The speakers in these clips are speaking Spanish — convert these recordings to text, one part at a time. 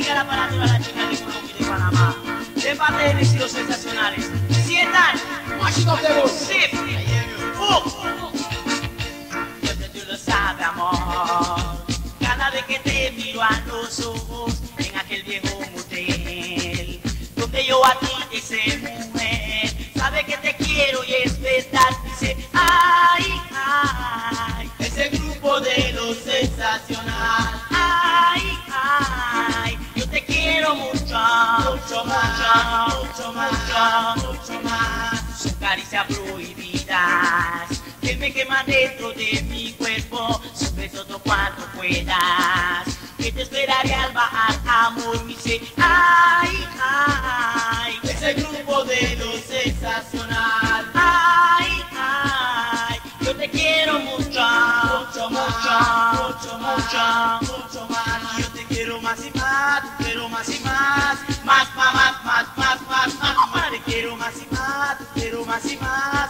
dedica la palabra a las chicas de Colombia y de Panamá. De parte de mis hijos sensacionales. Sientan. Máximo de voz. Sí. Tú lo sabes, amor. Cada vez que te miro a los ojos en aquel viejo motel donde yo a ti te hice mujer, sabe que te quiero y es verdad, dice ay, ay, ese grupo de los sensacional, ay, ay, yo te quiero mucho, mucho más, mucho más, mucho más. Son caricias prohibidas que me queman dentro de mi cuerpo, son besos todo cuanto puedas, que te esperaré al bajar, amor, me dice ay, ay, ese grupo de los sensacional, ay, ay, yo te quiero mucho, mucho más, mucho más, mucho más, yo te quiero más y más, te quiero más y más, más, te quiero más y más, te quiero más y más,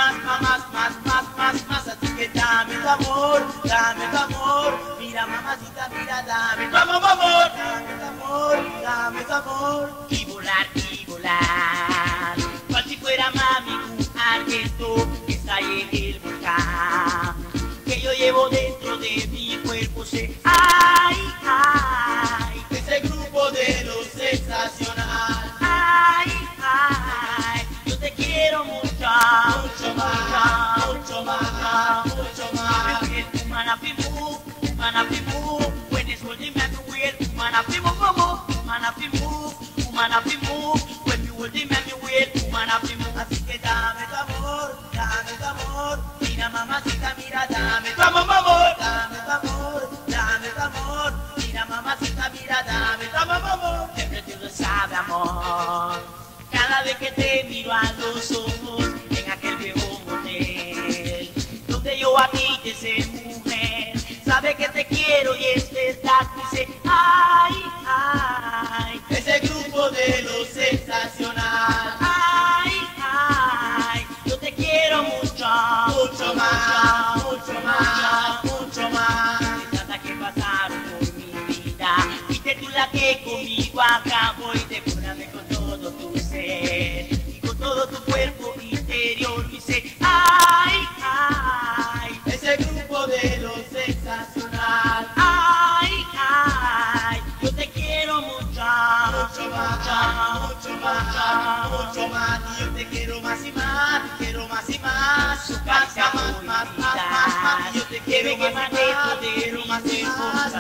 más, así que dame tu amor, mira mamacita, mira, dame tu amor, dame tu amor, y volar, cual si fuera mami un arqueto que está ahí en el volcán, que yo llevo dentro de mi cuerpo, sé, ay, ay, ese grupo de los sensacional, ay, ay, yo te quiero mucho, mucho más, mucho más, mucho más. Woman up in move, when it's holding me weird. Woman up in move, woman up in move, woman up in move, when you holding me weird. Woman up in move, así que dame tu amor, mira mamacita, mira, dame tu amor, dame tu amor, dame tu amor, mira mamacita, mira, dame tu amor, siempre tú lo sabes, amor. Cada vez que te miro a los ojos en aquel viejo motel donde yo a ti te sé mujer, sabe que te quiero y es verdad, dice ay, ay, ese grupo de los sensacional, ay, ay, yo te quiero mucho, mucho más, mucho más, mucho más. De tantas que pasaron por mi vida, fuiste tú la que conmigo acabó y devórame con todo tu ser y con todo tu cuerpo interior, dice ay, ay, ese grupo de los sensacional, ay, ay, yo te quiero mucho, mucho más, mucho más, mucho más, y yo te quiero más y más, te quiero más y más, su carcia más, y yo te quiero más y más, te quiero más y más,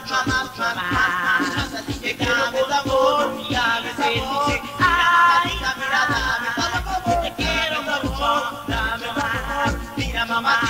más, así que dame tu amor, dame tu amor, ay, mira, dame tu amor, te quiero mucho, dame amor, mira mamá.